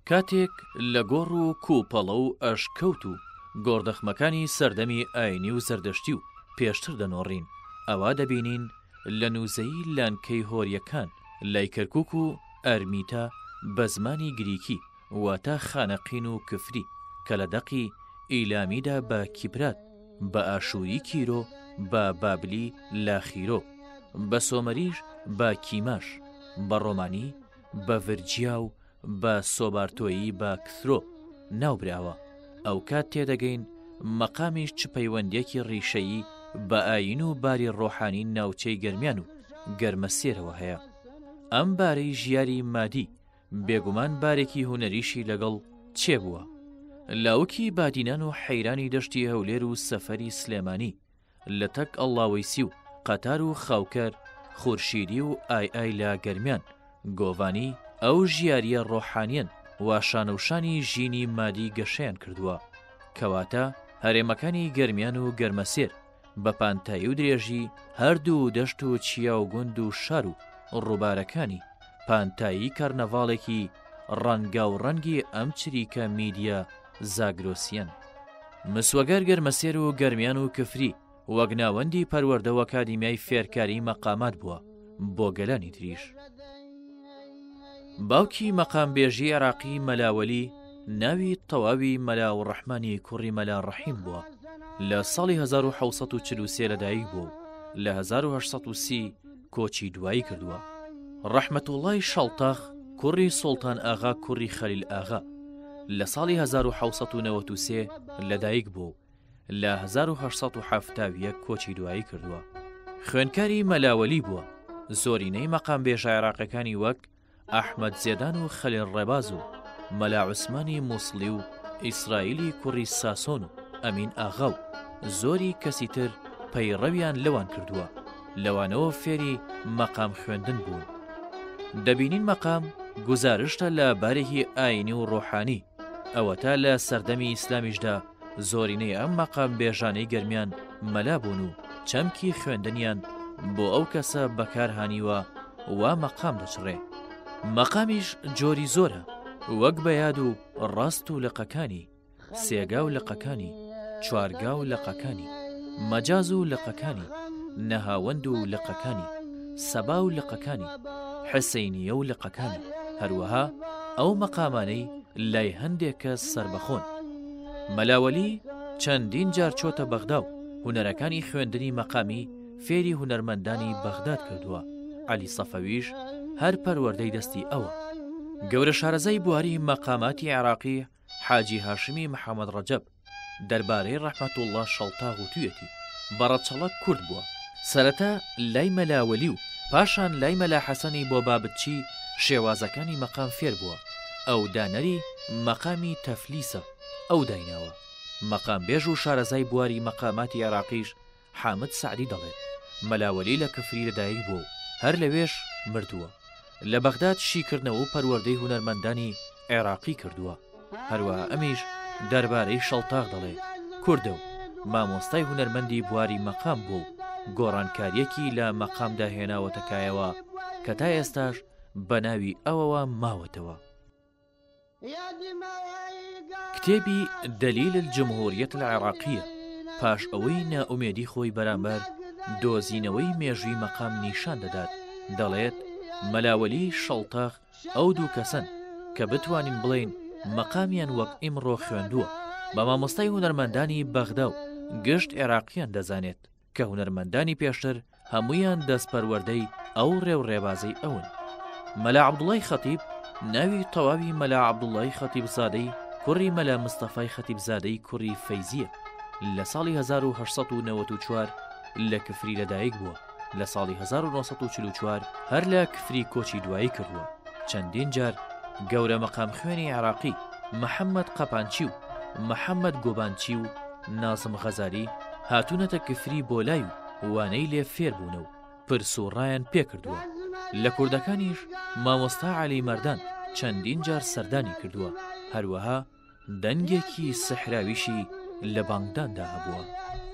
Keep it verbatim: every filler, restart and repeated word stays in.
کاتێک لە گۆڕ و کووپەڵە و ئەشکەوت و گۆڕدەخمەکانی سەردەمی ئاینی و زەردەشتی و پێشتر دەنۆڕین ئەوا دەبینین لە نووزەی لانکەی هۆریەکان لای کەرکووک و ئەرمیتا بە زمانی گریکی واتە خانەقین و کفری کە لە دەقی ئیلامیدا بە کیپرات بە ئاشووری کیرۆ بە بابلی لاخیرۆ بە سۆمەریش بە کیماش بە ڕۆمانی بە ڤرجیا و بە سۆبارتۆیی بە کثرۆ ناوبراوە ئەو کات تێدەگەین مەقامیش چ پەیوەندێکی ڕیشەیی بە ئاین و باری ڕۆحانی ناوچەی گەرمیان و گەرمەسێرەوە هەیە. ئەم بارەی ژیاری مادی بێگومان بارێکی هونەریشی لەگەڵ چێ بووە. لاوکی بادینان و حەیرانی دەشتی هەولێر و سەفەری سلێمانی لە تەک ئەڵڵاوەیسی و قەتار و خاوکەر خورشیدی و ئای ئای لا گەرمیان گۆڤانی ئەو ژیاریە ڕۆحانیان واشانەوشانی ژینی مادی گەشەیان کردووە کەواتە هەرێمەکانی گەرمیان و گەرمەسێر بە پانتایی و درێژی هەردوو دەشت و چیا و گوند و شار و ڕووبارەکانی پانتایی کارنەڤاڵێکی ڕەنگا و ڕەنگی ئەم چریکە میدیە زاگرۆسیەن. مسوەگەر گەرمەسێر و گەرمیان و کفری وەک ناوەندی پەروەردە ئەکادیمیای فێرکاری مەقامات بووە بۆ گەلانی تریش. باوکی مەقامبێژی عێراقی مەلاوەلی ناوی تەواوی مەلاو ڕەحمانی کوڕی مەلا ڕەحیم بووە. لە ساڵی هەزار و حەوسەد و چل و سێ لەدایک بوو لە هەزار و هەشسەد و سی کۆچی دوایی کردووە. ڕەحمەتوڵڵای شەڵتاخ کوڕی سوڵتان ئاغا کوڕی خەلیل ئاغا لە ساڵی هەزار و حەوسەد و نەوەت و سێ لەدایک بوو لە هەزار و هەشسەد و حەڤتا و یەک کۆچی دوایی کردووە. خوێندکاری مەلاوەلی بووە. زۆرینەی مەقامبێژە عێراقیەکانی وەک ئەحمەد زێدان و خەلیل ڕێباز و مەلا عوسمانی مووسڵی و ئیسرائیلی کوڕی ساسۆن و ئەمین ئاغا و زۆری کەسی تر پەیڕەویان لەوان کردووە. لەوانەوە فێری مەقام خوێندن بوون. دەبینین مەقام گوزارشتە لە بارێکی ئاینی و ڕۆحانی ئەوەتا لە سەردەمی ئیسلامیشدا زۆرینەی ئەم مەقام بێژانەی گەرمیان مەلا بوون و چەمکی خوێندنیان بۆ ئەو کەسە بەکارهانیوە وا مەقام دەچڕێ. مەقامیش جۆری زۆرە وەک بەیاد و ڕاست و لقەکانی سێگا و لقەکانی چوارگا و لقەکانی مەجاز و لقەکانی نەهاوەند و لقەکانی سەبا و لقەکانی حسەینیە و لقەکانی هەروەها ئەو مەقامانەی لای هەندێک کەس سربەخۆن. مەلاوەلی چەندین جار چۆتە بەغدا و هونەرەکانی خوێندنی مەقامی فێری هونەرمەندانی بەغداد کردووە. عەلی سەفەویش هەر پەروەردەی دەستی ئەوە. گەورە شارەزای بواری مەقاماتی عێراقی حاجی هاشمی محەممەد ڕەجەب دەربارەی ڕەحمەتوڵڵا شەڵتا وتوویەتی بەڕەچەڵەک کورد بووە. سەرەتا لای مەلاوەلی و پاشان لای مەلا حەسەنی بۆ بابەتچی شێوازەکانی مەقام فێر بووە. ئەو دانەری مەقامی تەفلیسە ئەو دایناوە. مەقام بێژ و شارەزای بواری مەقاماتی عێراقیش حامد سعدی دەڵێت مەلاوەلی لە کفری لەدایک بوو هەر لەوێش مردووە. لە بەغداد شیکردنەوە و پەروەردەی هونەرمەندانی عێراقی کردووە. هەروەها ئەمیش دەربارەی شەڵتاق دەڵێ کوردە و مامۆستای هونەرمەندی بواری مەقام بوو گۆڕانکاریەکی لە مەقامدا هێناوەتەکایەوە کە تا ئێستاش بە ناوی ئەوەوە ماوەتەوە. کتێبی دەلیل الجمهوریەت العێراقیە پاش ئەوەی نائومێدی خۆی بەرامبەر دۆزینەوەی مێژووی مەقام نیشان دەدات. دەڵێت مەلاوەلی شەڵتاخ ئەو دوو کەسن کە بتوانین بڵێن مەقامیان وەک ئیمڕۆ خوێندووە بە مامۆستای هونەرمەندانی بەغدا و گشت عێراقیان دەزانێت کە هونەرمەندانی پێشتر هەموویان دەستپەروەردەی ئەو ڕێو ڕێبازەی ئەون. مەلا عەبدوڵڵای خەتیب ناوی تەواوی مەلا عەبدوڵڵای خەتیب زادەی کوڕی مەلا مستەفای خەتیب زادەی کوڕی فەیزیە. لە ساڵی هەزار و هەشسەد و نەوەت و چوار لە کفری لەدایک بووە. لە ساڵی هەزار و نۆسەد و چل و چوار هەر لە کفری کۆچی دوایی کردووە. چەندین جار گەورە مەقام خوێنی عێراقی محەممەد قەپانچی و محەممەد گۆبانچی و نازم غەزالی هاتوونەتە کفری بۆ لای و وانەی لێ فێر بوونە و پرسوڕایان پێ کردووە. لە کوردەکانیش مامۆستا عەلی مەردان چەندین جار سەردانی کردووە. هەروەها دەنگێکی سەحراویشی لە بانگداندا هەبووە.